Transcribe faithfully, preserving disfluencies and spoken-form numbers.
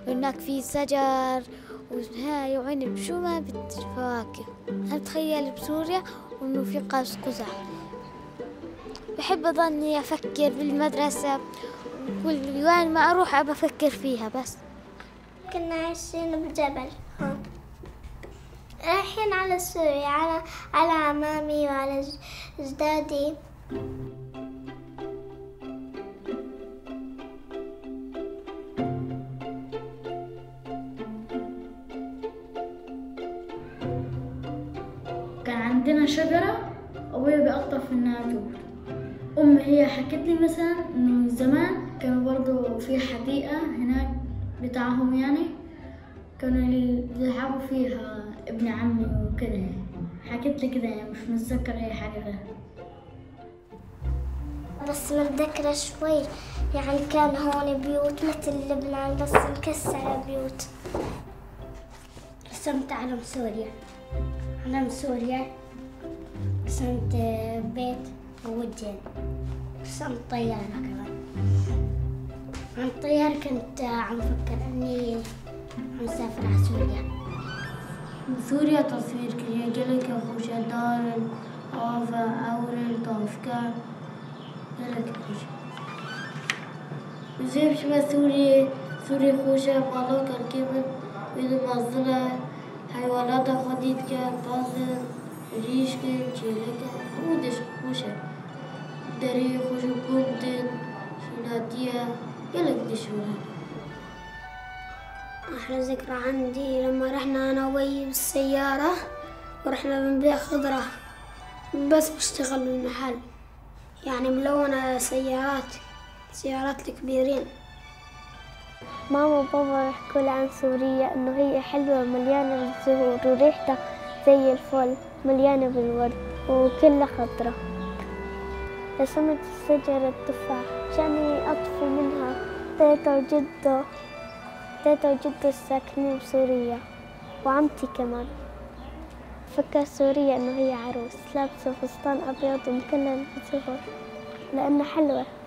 وهناك في شجر وهاي وعنب، شو ما بدك فواكه. أنا بتخيل بسوريا وإنه في قوس قزح. بحب أضلني أفكر بالمدرسة وكل وين ما أروح أبى أفكر فيها. بس كنا عايشين بجبل هون، رايحين على سوريا، على على عمامي وعلى أجدادي. كان عندنا شجرة أبويا بيقطف إنها تموت. أمي هي حكت لي مثلا إنه من زمان كانوا برضو في حديقة هناك بتاعهم، يعني كانوا يلعبوا فيها ابن عمي وكده. حكت لي كده، يعني مش متذكر أي حاجة غير. بس متذكرة شوي، يعني كان هون بيوت مثل لبنان بس مكسرة بيوت. رسمت علم سوريا، علم سوريا، رسمت بيت ووجين، رسمت طيارة كمان. عن الطيارة كنت عم فكر إني عم سافر على سوريا. سوريا تصوير كريه جلك خوشة دار آفا أورل طافكا جلك خوشة وزيب شبه سوريا سوريا خوشة بالاك الكبد ويد مازلة حيوانات خديدك بازل ريشك جلك ودش خوشة دري خوشة كنتن شناتية جلك دشوها. أحلى ذكرى عندي لما رحنا أنا وي بالسيارة ورحنا بنبيع خضرة، بس بشتغل بالمحل، يعني ملونة سيارات سيارات الكبيرين. ماما وبابا يحكوا لي عن سوريا إنه هي حلوة مليانة بالزهور وريحتها زي الفل مليانة بالورد وكلها خضرة. رسمت شجرة تفاح عشان أطفوا منها تيتا وجدو تيتا وجدو الساكنين بسوريا وعمتي كمان. فكر سوريا إنه هي عروس لابسة فستان أبيض ومكلل بزهور لأنها حلوة.